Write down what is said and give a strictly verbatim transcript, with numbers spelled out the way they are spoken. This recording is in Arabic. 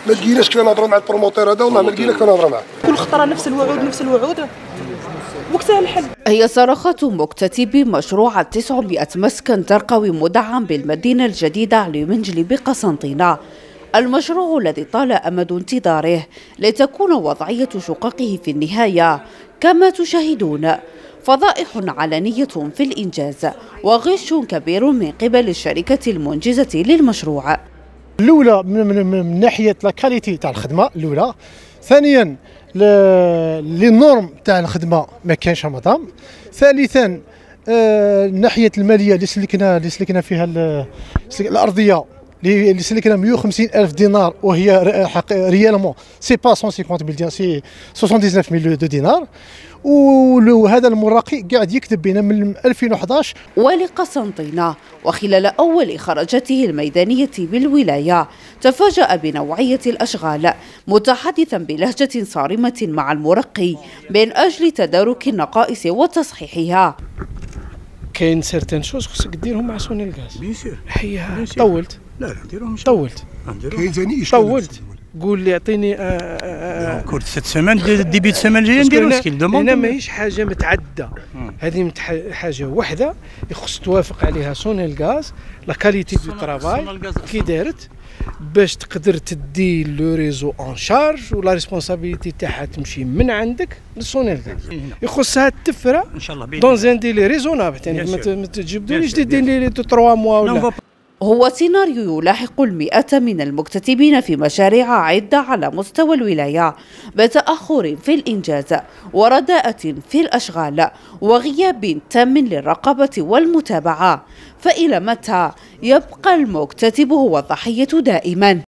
ما لقيناش كيف نهضروا مع البروموتور هذا، والله ما لقينا كيف نهضروا معاه. كل خطره نفس الوعود نفس الوعود وقتها الحل. هي صرخات مكتتبي مشروع تسعمائة مسكن ترقوي مدعم بالمدينة الجديدة لمنجلي بقسنطينة. المشروع الذي طال أمد انتظاره لتكون وضعية شققه في النهاية كما تشاهدون فضائح علنية في الإنجاز وغش كبير من قبل الشركة المنجزة للمشروع. الأولى من, من, من ناحية لاكاليتي تاع الخدمة الأولى، ثانيا لي نورم تاع الخدمة ما كانش مدام، ثالثا آه ناحية المالية اللي سلكنا اللي سلكنا فيها الأرضية اللي سلكنا مئة وخمسين ألف دينار، وهي ريالمون سي با مئة وخمسين مليون، سي تسعة وتسعين مليون دو دينار. وهذا المراقي قاعد يكتب بنا من ألفين وأحد عشر. ولقسنطينة وخلال أول خرجته الميدانية بالولاية تفاجأ بنوعية الأشغال، متحدثا بلهجة صارمة مع المرقي من أجل تدارك النقائص وتصحيحها. كاين سيرتين شوز خصك ديرهم مع سوني الغاز. بيان سور. حيها طولت. لا لا نديرهم طولت. كاين ثاني اشكال. طولت. قول لي اعطيني كورت ست سمان ديبي السمان الجايه نديرو مسكين دوموند. هنا ماهيش حاجه متعدده، هذه حاجه وحده يخص توافق عليها سوني الغاز لا كاليتي دو ترافاي كي دارت باش تقدر تدي لو ريزو اون شارج ولا ريسبونسابيلتي تاعها تمشي من عندك لسوني الغاز. يخصها التفره ان شاء الله دون زان ديلي ريزونابل، يعني ما تجبدوليش دير لي ثلاثة موا ولا. هو سيناريو يلاحق المئة من المكتتبين في مشاريع عدة على مستوى الولاية بتأخر في الإنجاز ورداءة في الأشغال وغياب تام للرقابة والمتابعة. فإلى متى يبقى المكتتب هو الضحية دائما؟